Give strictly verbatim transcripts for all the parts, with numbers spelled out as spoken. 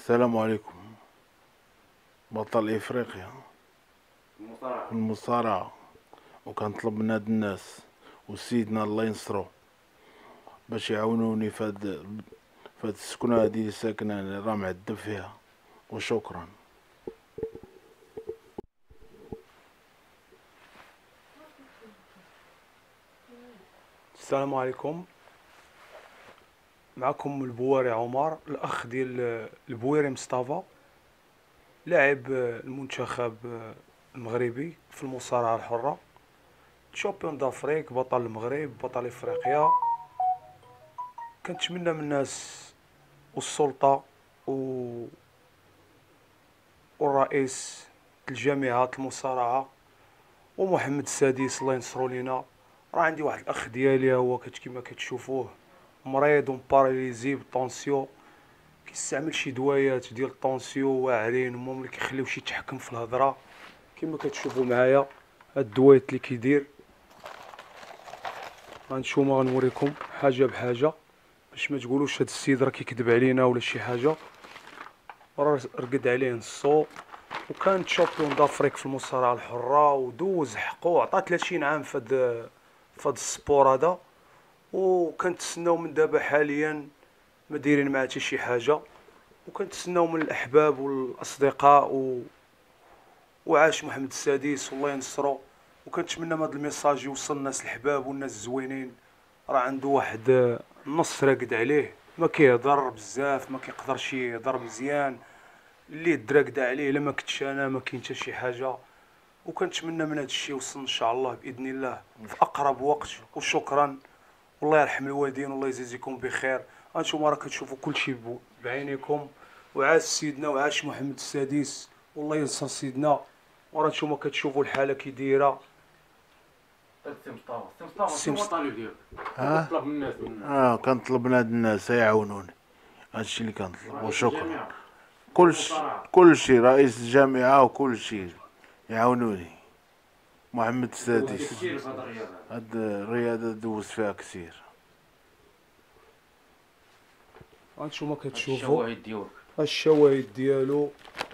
السلام عليكم. بطل افريقيا المصارعة المصارعة، وكنطلب من هاد الناس وسيدنا الله ينصرو باش يعاونوني في هاد في هاد السكنة هادي اللي ساكنة أنا، راه معذب فيها. وشكرا. السلام عليكم، معكم البواري عمر، الاخ ديال البويري مصطفى، لاعب المنتخب المغربي في المصارعه الحره، شامبيون دافريك، بطل المغرب، بطل افريقيا. كنتمنى من الناس والسلطه و والرئيس الجامعه المصارعه ومحمد السادس الله ينصرو لينا. راه عندي واحد الاخ ديالي هو كما كتشوفوه مريض ومباراليزي بالطونسيون، كيستعمل شي دوايات ديال الطونسيون واعرين، هما اللي كيخليوش يتحكم في الهضره. كما كتشوفوا معايا هاد الدوايات اللي كيدير، غنتوما غنوريكم حاجه بحاجه باش ما تقولوش هاد السيد راه كيكذب علينا ولا شي حاجه. راه رقد عليه نصو، وكان شامبيون دافريك في المصارعه الحره، ودوز حقو، عطا ثلاثين عام في هاد في هاد السبور هذا، وكنتسناو من دابا حاليا ما دايرين معاه حتى شي حاجه، وكنتسناو من الاحباب والاصدقاء و... وعاش محمد السادس والله ينصرو. وكنتمنى من هذا الميساج يوصل الناس الحباب والناس الزوينين. راه عنده واحد النص راقد عليه، ما كيهضر بزاف، ما كيقدرش يهضر مزيان، اللي دراقد عليه الا ما كنتش انا ما كاين حتى شي حاجه. وكنتمنى من هذا الشيء يوصل ان شاء الله باذن الله في اقرب وقت. وشكرا، والله يرحم الوالدين والله يجازيكم بخير. هانتوما راه كتشوفوا كل شيء بعينيكم، وعاش سيدنا وعاش محمد السادس والله ينصر سيدنا. وراه نتوما كتشوفوا الحاله كي دايره. سي مصطفى سي مصطفى شنو الطالب ديالك؟ ها؟ كنطلب من الناس من اه كنطلب من هاد الناس يعاونوني، هادشي اللي كنطلب. وشكرا. كلشي كلشي رئيس الجامعة وكلشي يعاونوني. محمد السادس كثير في هذا الرياضة. هاد الرياضة دوزت فيها كثير. هانتوما كتشوفوا الشواهد ديالك، الشواهد ديالو،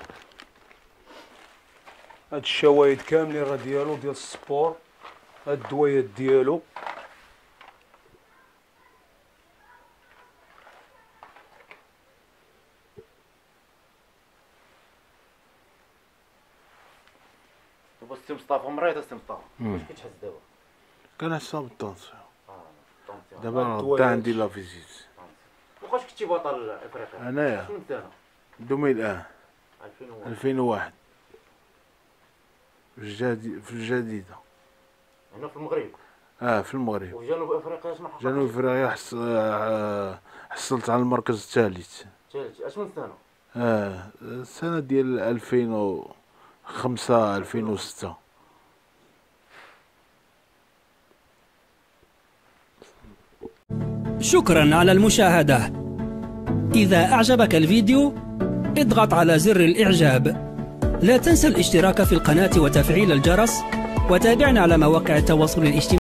هاد الشواهد كاملين راه ديالو ديال السبور، هاد الدوايات ديالو. دابا السي مصطفى مريض. السي مصطفى مم. واش كتحس دابا؟ كنحس بالطونسيون اه الطونسيون. دابا، راه الدوايات. بدا عندي لا فيزيت. وفاش كنتي بطل افريقيا؟ انايا شنو سنه؟ دوميل ان ألفين وواحد. ألفين وواحد في الجدي... في الجديدة. هنا في المغرب. اه في المغرب. وفي جنوب افريقيا شنو حققت؟ جنوب افريقيا حص... آه، حصلت على المركز الثالث. ثالث. اش من سنه؟ اه السنة ديال ألفين وخمسة ألفين وستة. شكرا على المشاهدة. إذا أعجبك الفيديو اضغط على زر الإعجاب. لا تنسى الاشتراك في القناة وتفعيل الجرس، وتابعنا على مواقع التواصل الاجتماعي.